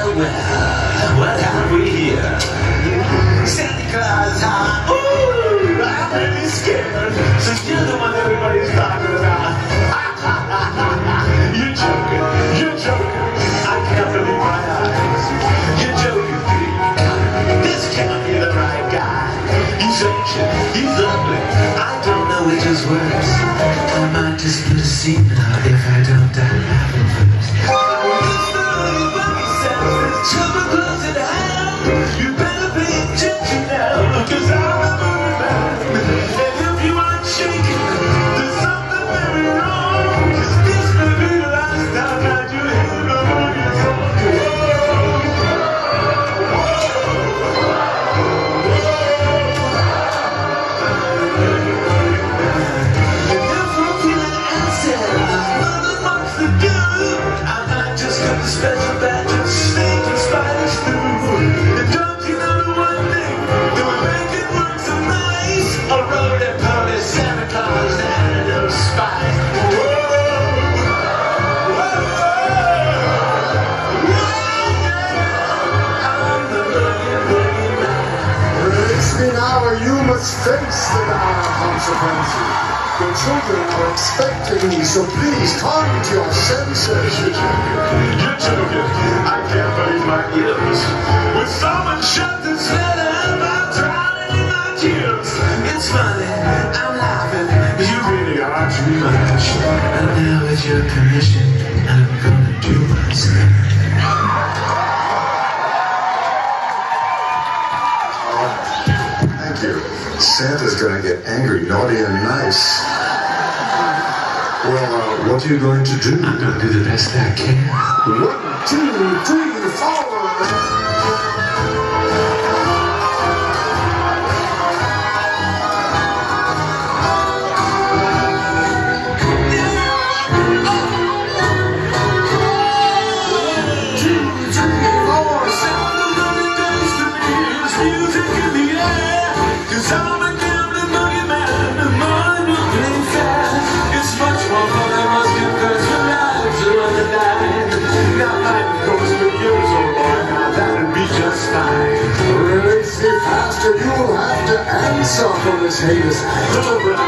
well, what have we here? Santa Claus, huh? Ooh, I'm really scared. Since you're the one everybody's talking about. You're joking, you're joking. I can't believe my eyes. You're joking, Pete. This can't be the right guy. He's ancient, he's ugly. I don't know which is worse. I might just put a scene out if I don't die laughing first. Children close at hand. You better pay attention now, because I'm a movie man. And if you aren't shaking, there's something very wrong. Cause this may be the last time that you hear the movie song. And if we're feeling acid, there's nothing much to do. I might just have a special badge and sneak and spiders through. And don't you know the one thing that would make it work so nice? A roly-poly Santa Claus and a spice. Whoa! Whoa! Whoa! I'm the boogie man. It's been hour you must face the dire consequences. The children are expecting me, so please come to your senses. You're joking. I can't believe my ears. When someone shuts this letter, I'm drowning in my tears. It's funny, I'm laughing. You really are too much. And now with your permission, I'm gonna do myself. Thank you. Santa's gonna get angry, naughty, and nice. Well, what are you going to do? I'm gonna do the best I can. 1, 2, 3, 4. You'll have to answer for this heinous act.